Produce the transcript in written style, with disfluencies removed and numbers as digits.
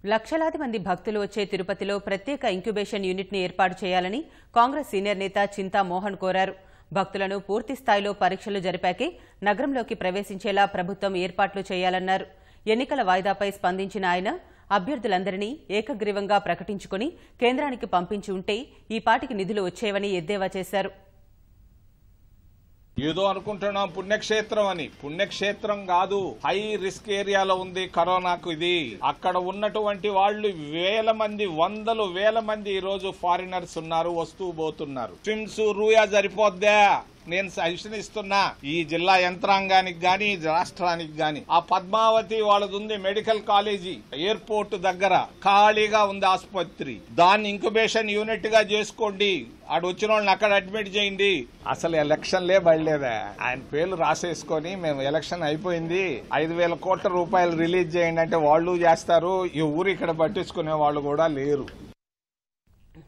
లక్షలాది మంది భక్తులు వచ్చే తిరుపతిలో ప్రత్యేక ఇంక్యుబేషన్ యూనిట్ని ఏర్పాటు చేయాలని కాంగ్రెస్ సీనియర్ నేత చింతా మోహన్ కోరారు. భక్తులను పూర్తి స్థాయిలో పరీక్షలు జరిపాకే నగరంలోకి ప్రవేశించేలా ప్రభుత్వం ఏర్పాట్లు చేయాలన్నారు. ఎన్నికల వాయిదాపై స్పందించిన ఆయన అభ్యర్థులందరినీ ఏకగ్రీవంగా ప్రకటించుకుని కేంద్రానికి పంపించి ఉంటే ఈ పాటికి నిధులు వచ్చేవని ఎద్దేవా చేశారు. ఏదో అనుకుంటున్నాం పుణ్యక్షేత్రం అని. పుణ్యక్షేత్రం కాదు, హై రిస్క్ ఏరియాలో ఉంది కరోనాకు. ఇది అక్కడ ఉన్నటువంటి వాళ్ళు వేల మంది, వందలు వేల మంది ఈ రోజు ఫారినర్స్ ఉన్నారు, వస్తూ పోతున్నారు. స్విమ్స్ రూయా సరిపోద్దా? నేను సజెషన్ ఇస్తున్నా ఈ జిల్లా యంత్రాంగానికి గాని రాష్ట్రానికి గాని. ఆ పద్మావతి వాళ్ళది ఉంది మెడికల్ కాలేజీ, ఎయిర్పోర్ట్ దగ్గర ఖాళీగా ఉంది ఆసుపత్రి. దాన్ని ఇంక్యుబేషన్ యూనిట్ గా చేసుకోండి. ఆడు వచ్చిన వాళ్ళని అక్కడ అడ్మిట్ చేయండి. అసలు ఎలక్షన్లే బయలుదేరా. ఆయన పేర్లు రాసేసుకొని మేము ఎలక్షన్ అయిపోయింది 5,000 కోట్ల రూపాయలు రిలీజ్ చేయండి అంటే వాళ్ళు చేస్తారు. ఈ ఊరు ఇక్కడ పట్టించుకునే వాళ్ళు కూడా లేరు.